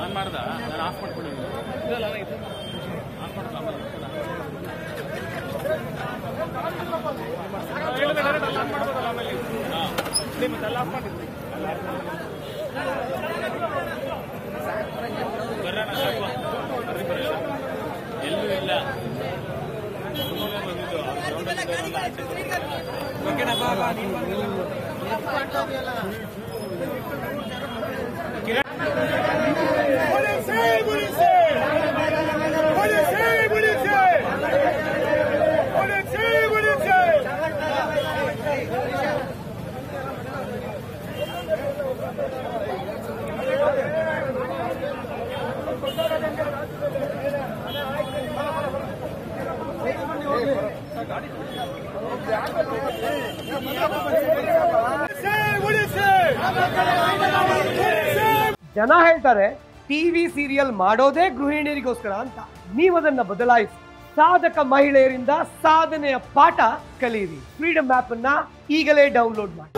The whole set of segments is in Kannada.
ನಾನು ಮಾಡ್ದ ನಾನು ಆಫ್ ಮಾಡ್ಕೊಂಡಿದ್ದೀನಿ ಆಫ್ ಮಾಡ್ಕೊಳ್ಳ ಮಾಡ್ಬೋದಲ್ಲ ಆಮೇಲೆ ನಿಮ್ಮದೆಲ್ಲ ಆಫ್ ಮಾಡಿದ್ವಿ ಬರೋಣ ಸಾಕು ಎಲ್ಲೂ ಇಲ್ಲ ಸುಮ್ಮನೆ ಬಂದಿದ್ದು ಓಕೆನಾ ಬಾಬಾ ಜನ ಹೇಳ್ತಾರೆ ಟಿವಿ ಸೀರಿಯಲ್ ಮಾಡೋದೇ ಗೃಹಿಣಿಯರಿಗೋಸ್ಕರ ಅಂತ. ನೀವದನ್ನ ಬದಲಾಯಿಸಿ ಸಾಧಕ ಮಹಿಳೆಯರಿಂದ ಸಾಧನೆಯ ಪಾಠ ಕಲಿಯಿರಿ. ಫ್ರೀಡಮ್ ಆಪ್ ಅನ್ನ ಈಗಲೇ ಡೌನ್ಲೋಡ್ ಮಾಡಿ.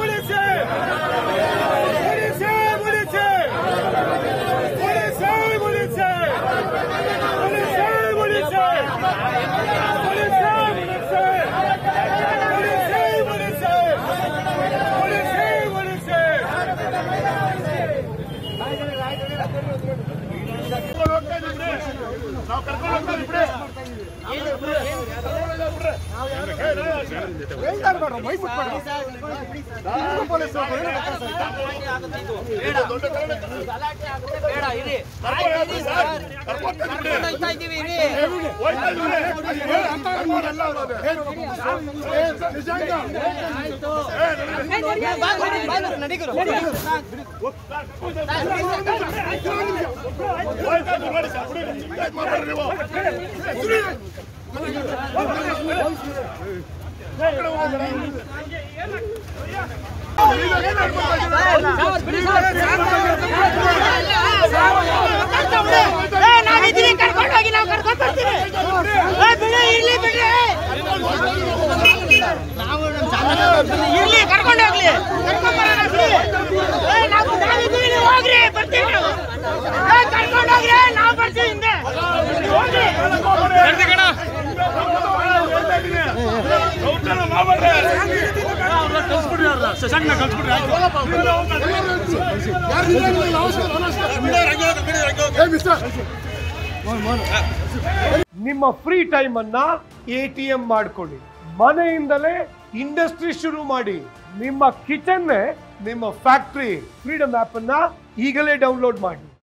ನಿಮ್ಮ ಫ್ರೀ ಟೈಮ್ ಅನ್ನ ATM ಮಾಡ್ಕೊಳ್ಳಿ. ಮನೆಯಿಂದಲೇ ಇಂಡಸ್ಟ್ರಿ ಶುರು ಮಾಡಿ. ನಿಮ್ಮ ಕಿಚನ್ ನಿಮ್ಮ ಫ್ಯಾಕ್ಟರಿ. ಫ್ರೀಡಮ್ ಆಪ್ ಅನ್ನ ಈಗಲೇ ಡೌನ್ಲೋಡ್ ಮಾಡಿ.